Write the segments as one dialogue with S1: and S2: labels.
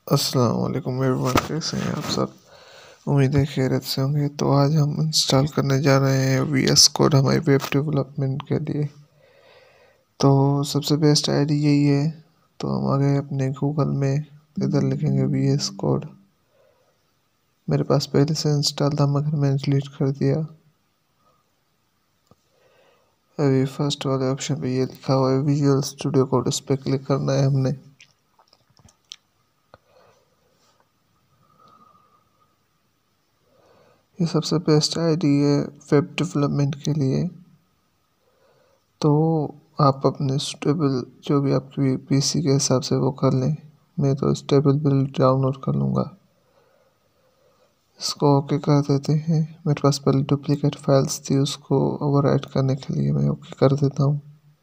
S1: अस्सलाम वालेकुम एवरीवन, कैसे हैं आप सब। उम्मीद है खैरियत से होंगे। तो आज हम इंस्टॉल करने जा रहे हैं VS कोड हमारी वेब डेवलपमेंट के लिए। तो सबसे बेस्ट आईडी यही है। तो हम आ गए अपने गूगल में, इधर लिखेंगे VS कोड। मेरे पास पहले से इंस्टॉल था मगर मैंने डिलीट कर दिया। अभी फर्स्ट वाले ऑप्शन पे ये लिखा हुआ है विजुअल स्टूडियो कोड, उस पर क्लिक करना है हमने। ये सबसे बेस्ट आईडी है वेब डेवलपमेंट के लिए। तो आप अपने स्टेबल जो भी आपकी पीसी के हिसाब से वो कर लें। मैं तो स्टेबल बिल्ड डाउनलोड कर लूँगा। इसको ओके कर देते हैं। मेरे पास पहले डुप्लीकेट फाइल्स थी, उसको ओवरराइट करने के लिए मैं ओके कर देता हूँ।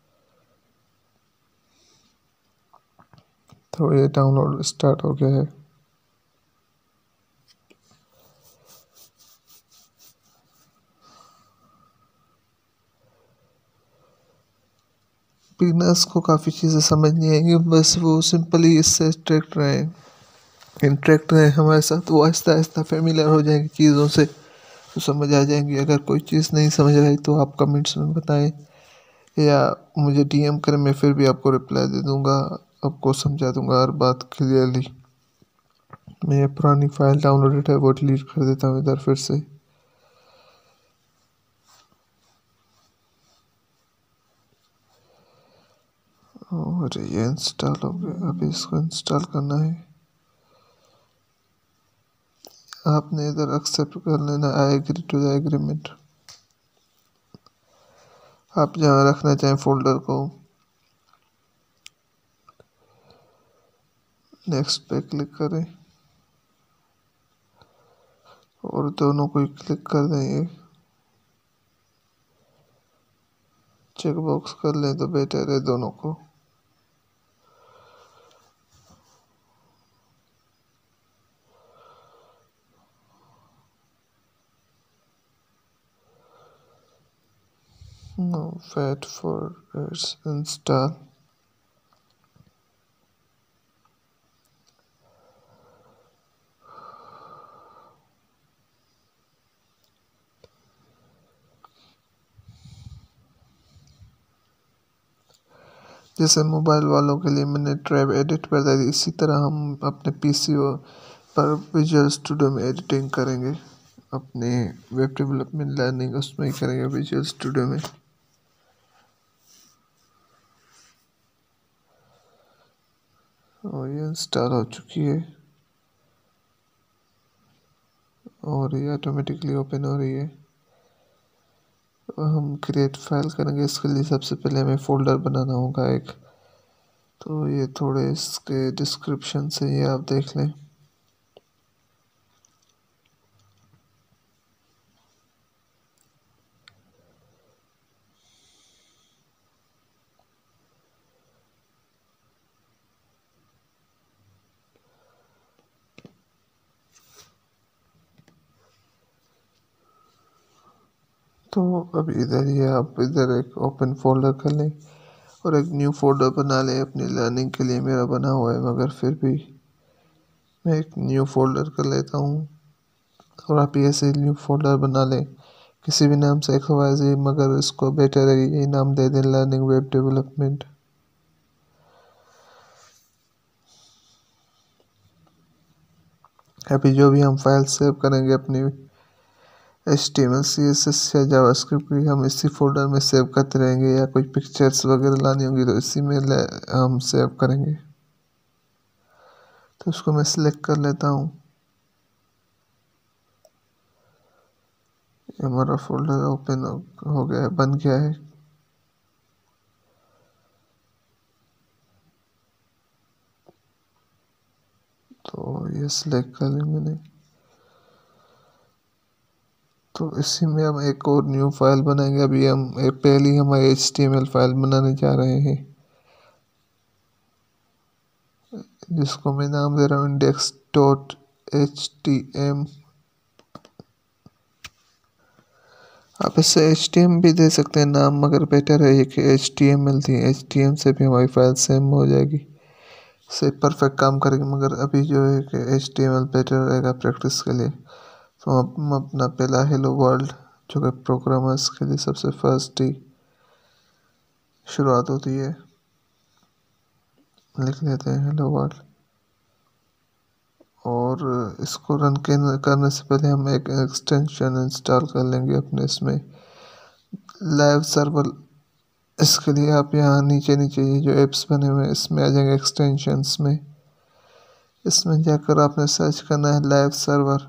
S1: तो ये डाउनलोड स्टार्ट हो गया है। बिगनर्स को काफ़ी चीज़ें समझ नहीं आएंगी, बस वो सिंपली इससे इंटरेक्ट रहे हमारे साथ, वो आहिस्ता आहिस्ता फेमिलियर हो जाएंगे चीज़ों से, तो समझ आ जाएंगी। अगर कोई चीज़ नहीं समझ रही तो आप कमेंट्स में बताएं या मुझे DM करें, मैं फिर भी आपको रिप्लाई दे दूँगा, आपको समझा दूँगा हर बात क्लियरली। मैं ये पुरानी फाइल डाउनलोडेड है वो डिलीट कर देता हूँ इधर फिर से। और ये इंस्टॉल हो गया। अभी इसको इंस्टॉल करना है। आपने इधर एक्सेप्ट कर लेना, I agree to the agreement. आप जहाँ रखना चाहें फोल्डर को, नेक्स्ट पे क्लिक करें और दोनों को क्लिक कर देंगे। चेक बॉक्स कर लें तो बेटर है दोनों को। Now wait for its install। जैसे मोबाइल वालों के लिए मैंने ट्रैब एडिट बता दी, इसी तरह हम अपने PC पर विजुअल स्टूडियो में एडिटिंग करेंगे। अपने वेब डेवलपमेंट लर्निंग उसमें ही करेंगे, विजुअल स्टूडियो में। और ये इंस्टॉल हो चुकी है और ये ऑटोमेटिकली ओपन हो रही है। तो हम क्रिएट फाइल करेंगे। इसके लिए सबसे पहले हमें फ़ोल्डर बनाना होगा एक। तो ये थोड़े इसके डिस्क्रिप्शन से ये आप देख लें। तो अब इधर ही आप इधर एक ओपन फोल्डर कर लें और एक न्यू फोल्डर बना लें। अपनी लर्निंग के लिए मेरा बना हुआ है मगर फिर भी मैं एक न्यू फोल्डर कर लेता हूँ। और आप ऐसे न्यू फोल्डर बना लें किसी भी नाम से XYZ, मगर इसको बेटर है यही नाम दे दें, लर्निंग वेब डेवलपमेंट। अभी जो भी हम फाइल सेव करेंगे अपनी HTML CSS या जावास्क्रिप्ट की, हम इसी फोल्डर में सेव करते रहेंगे। या कोई पिक्चर्स वगैरह लानी होंगी तो इसी में हम सेव करेंगे। तो उसको मैं सिलेक्ट कर लेता हूँ। हमारा फोल्डर ओपन हो गया है, बन गया है। तो ये सिलेक्ट कर लिया मैंने। तो इसी में हम एक और न्यू फाइल बनाएंगे। अभी हम पहली हमारी HTML फाइल बनाने जा रहे हैं, जिसको मैं नाम दे रहा हूँ index.htm। आप इससे HTML भी दे सकते हैं नाम, मगर बेटर है ये कि HTML थी। HTML से भी हमारी फाइल सेम हो जाएगी। से परफेक्ट काम करेगी, मगर अभी जो है कि HTML बेटर रहेगा प्रैक्टिस के लिए। तो हम अपना पहला हेलो वर्ल्ड जो कि प्रोग्रामर्स के लिए सबसे फर्स्ट ही शुरुआत होती है, लिख लेते हैं हेलो वर्ल्ड। और इसको रन करने से पहले हम एक एक्सटेंशन इंस्टॉल कर लेंगे अपने इसमें, लाइव सर्वर। इसके लिए आप यहाँ नीचे नीचे ये जो एप्स बने हुए हैं इसमें आ जाएंगे एक्सटेंशंस में। इसमें जाकर आपने सर्च करना है लाइव सर्वर।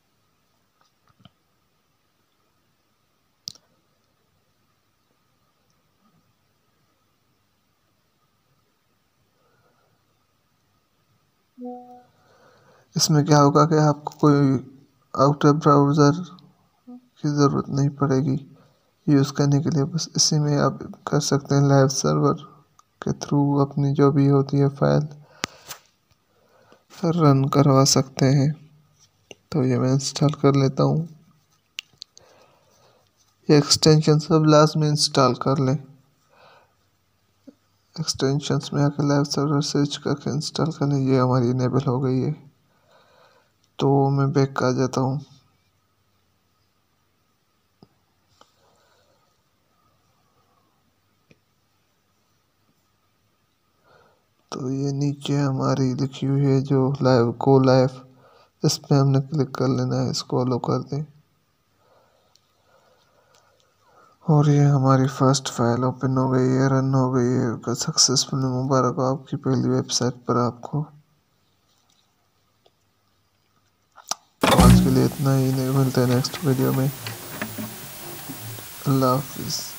S1: इसमें क्या होगा कि आपको कोई आउटर ब्राउज़र की ज़रूरत नहीं पड़ेगी यूज़ करने के लिए, बस इसी में आप कर सकते हैं लाइव सर्वर के थ्रू अपनी जो भी होती है फाइल रन करवा सकते हैं। तो ये मैं इंस्टॉल कर लेता हूँ। ये एक्सटेंशन सब लास्ट में इंस्टॉल कर लें। एक्सटेंशंस में आकर लाइव सर्वर सर्च करके इंस्टॉल कर लें। ये हमारी इनेबल हो गई है। तो मैं बैक आ जाता हूँ। तो ये नीचे हमारी लिखी हुई है जो लाइव गो लाइव, इस पर हमने क्लिक कर लेना है, इसको अलो कर दें। और ये हमारी फर्स्ट फाइल ओपन हो गई है, रन हो गई है सक्सेसफुल। मुबारक हो आपकी पहली वेबसाइट पर आपको। तो आज के लिए इतना ही, नहीं मिलते हैं नेक्स्ट वीडियो में। अल्लाह हाफिज़।